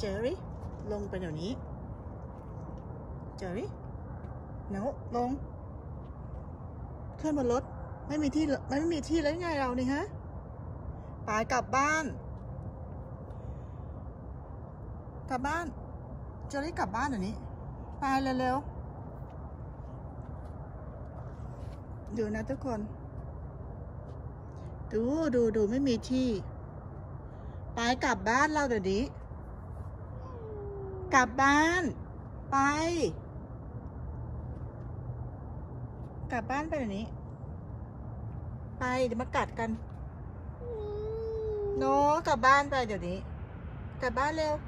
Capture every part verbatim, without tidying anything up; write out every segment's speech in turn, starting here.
เจอรี่ลงไปเดี๋ยวนี้เจอรี่เนาลงขึ้นบนรถไม่มีที่ไม่มีที่แล้วไงเรานี่ฮะไปกลับบ้านกลับบ้านเจอรี่กลับบ้านเดี๋ยวนี้ไปเร็วๆดูนะทุกคนดูดูดูไม่มีที่ไปกลับบ้านเราเดี๋ยวนี้กลับบ้านไปกลับบ้านไปเดี๋ยวนี้ไปเดี๋ยวมากัดกันโนกลับบ้านไปเดี๋ยวนี้กลับบ้านเร็ว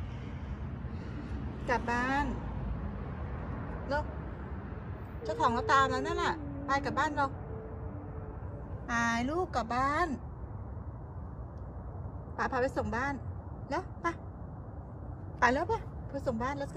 กลับบ้านแล้วเจ้าของเราตามแล้วนั่นน่ะไปกลับบ้านเราไปลูกกลับบ้านป้าพาไปส่งบ้านแล้วไปไปแล้วป่ะไปส่งบ้าน let's go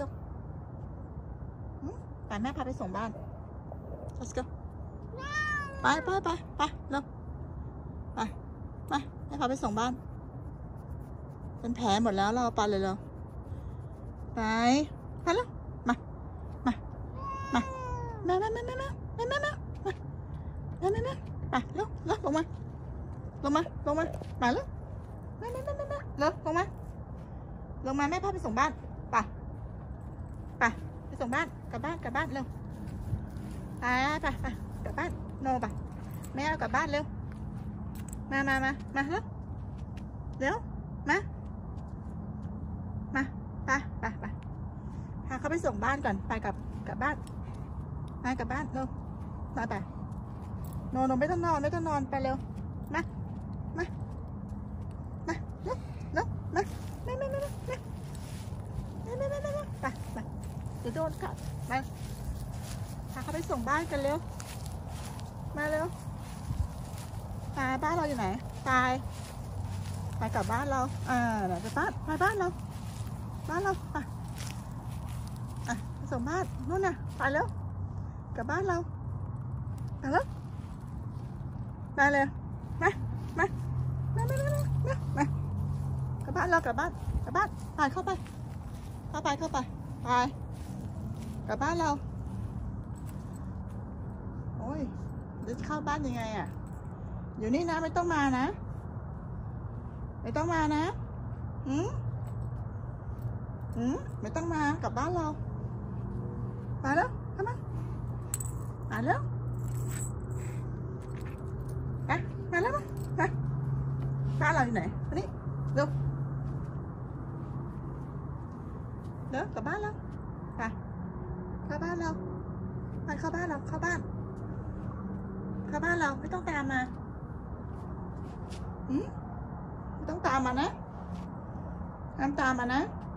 ไปแม่พาไปส่งบ้าน let's go ไปไปไปไปเร็วไปไปแม่พาไปส่งบ้านเป็นแผลหมดแล้วเราไปเลยเราไปไปแล้วมามามาแม่แม่แม่แม่แม่แม่แม่แม่แม่แม่แม่แม่ไปเร็วเร็วลงมาลงมาลงมามาแล้วแม่แม่แม่แม่แม่เร็วลงมาลงมาแม่พาไปส่งบ้านไปไปไปส่งบ้านกลับบ้านกลับบ้านเร็วไปไปไปกลับบ้านโนไปแม่เอากลับบ้านเร็วมามามามาเร็วเร็วมามาไปไปไปพาเขาไปส่งบ้านก่อนไปกลับกลับบ้านไปกลับบ้านเร็วมาไปโนโนไม่ต้องนอนไม่ต้องนอนไปเร็วมามามาเร็วเร็วมาไม่ไม่ไม่ไม่ไม่ไม่ไม่ไม่ไม่ไปไปเดี๋ยวโดนกัดมาพาเขาไปส่งบ้านกันเร็วมาเร็วไปบ้านเราอยู่ไหนไปไปกลับบ้านเราอ่าไหนไปบ้านไปบ้านเราบ้านเราไปอ่ะไปส่งบ้านนู่นน่ะไปแล้วกลับบ้านเราไปแล้วมาเลยมามามามามามามา กลับบ้านเรากลับบ้านกลับบ้านไปเข้าไปเข้าไปเข้าไปไปกลับบ้านเราโอ้ยจะเข้าบ้านยังไงอ่ะอยู่นี่นะไม่ต้องมานะไม่ต้องมานะหืมหืมไม่ต้องมากลับบ้านเรามาแล้วเข้ามามาแล้วไปมาแล้วมาไปบ้านเราอยู่ไหนมานี่เร็วเดี๋ยวกลับบ้านแล้วไปเข้าบ้านเราไปเข้าบ้านเราเข้าบ้านเข้าบ้านเราไม่ต้องตามมาอืมไม่ต้องตามมานะห้ามตามมานะ